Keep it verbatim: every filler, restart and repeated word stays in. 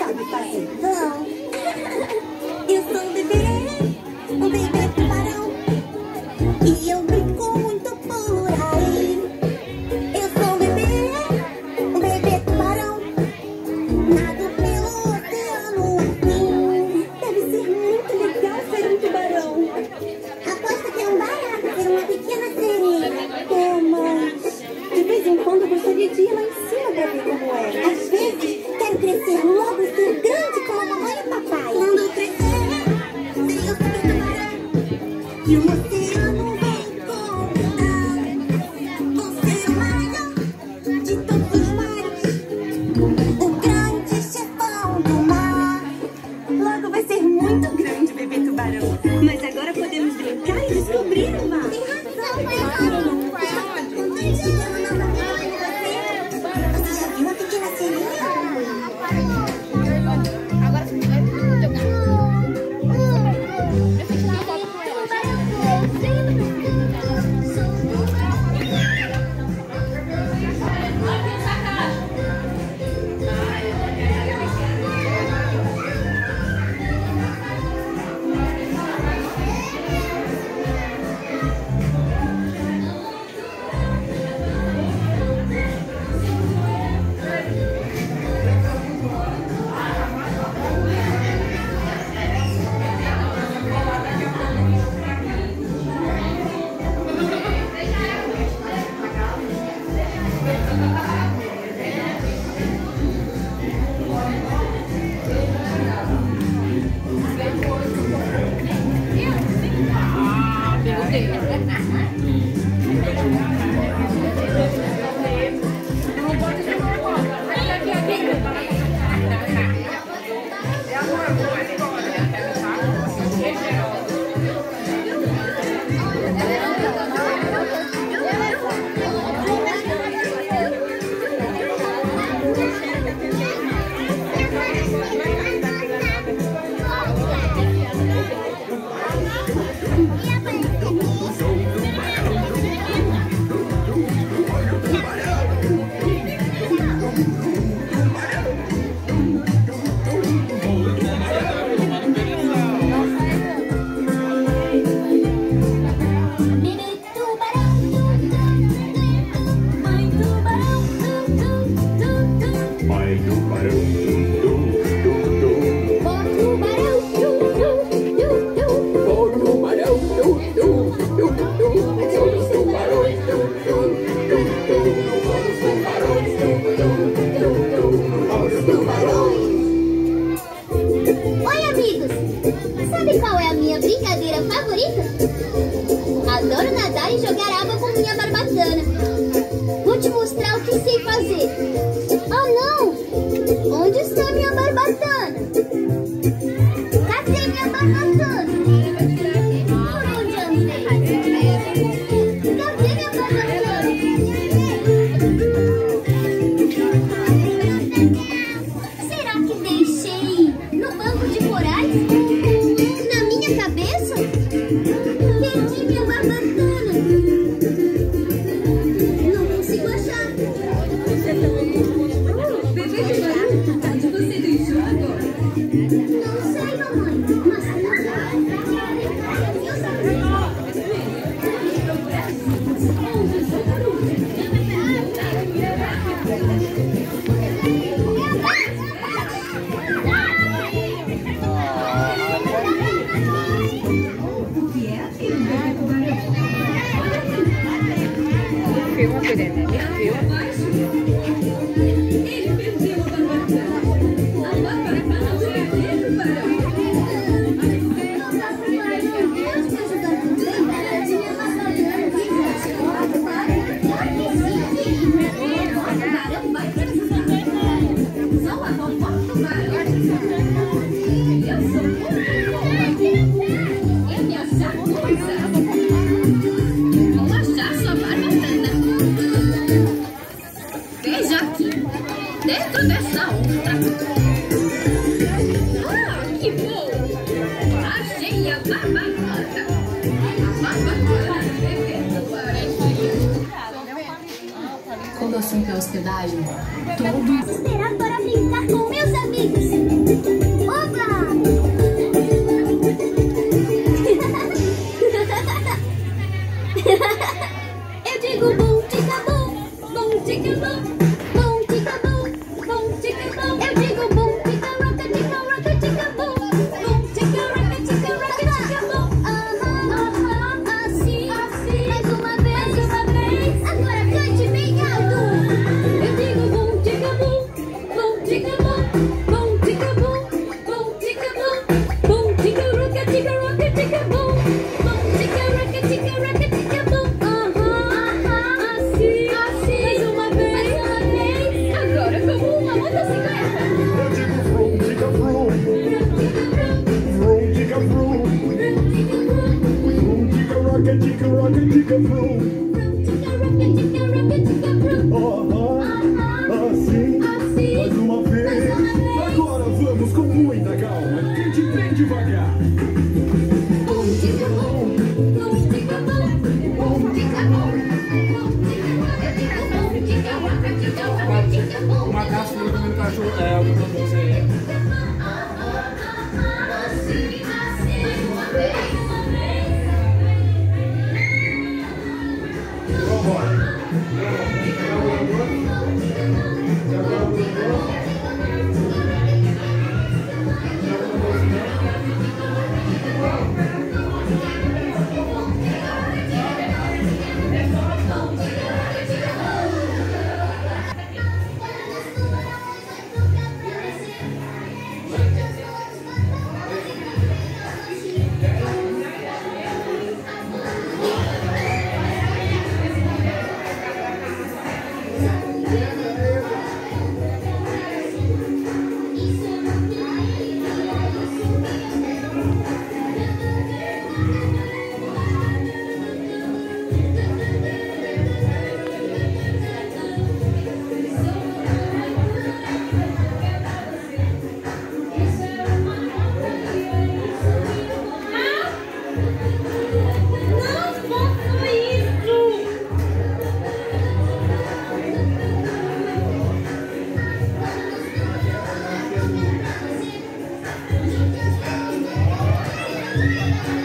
sabe fazer. Não. Eu sou um bebê, um bebê tubarão. E eu brinco muito por aí. Eu sou um bebê, um bebê tubarão. Nado pelo oceano assim. Deve ser muito legal ser um tubarão. Aposto que é um barato ser uma pequena sereia. É, mas de vez em quando eu gostaria de ir lá em cima pra ver como é. Às vezes quero crescer logo e ser grande como a mamãe e papai. Quando eu crescer, serei o super tubarão. E o oceano vai contar. Vou ser o maior de todos os mares. O grande chefão do mar. Logo vai ser muito grande, bebê tubarão. Mas agora podemos brincar e descobrir o mar. Tem razão, pai. Você já viu uma pequena sereia? Agora você vai pro teu carro. Eu fiz uma foto com ela. Oi, amigos! Sabe qual é a minha brincadeira favorita? Adoro nadar e jogar água com minha barbatana. Vou te mostrar o que sei fazer. Oh, não! Onde está minha barbatana? Cadê minha barbatana? Por onde andei? Cadê minha barbatana? Será que deixei no banco de corais? Na minha cabeça? Perdi minha barbatana. Não consigo achar. Bebê tubarão, onde você deixou agora? Não sei, mamãe. Mas eu sabia. O que é aquilo, bebê tubarão? Filma, Milena. Filma. Ele perdeu a barbatana. A barbatana do bebê tubarão. Só a vovó tubarão. Eu sou muito bom. Ele achar coisa. Vou achar sua barbatana. Veja aqui, dentro dessa outra. Ah, que bom! Achei a barbatana. A barbatana do bebê tubarão. Quando o assunto é hospedagem, todos... Esperar para brincar com meus amigos. tica, vrum. Assim, mais uma vez. Agora vamos com muita calma. Tente bem devagar. Uma taça de comendo cachorro é o que eu tô dizendo. Música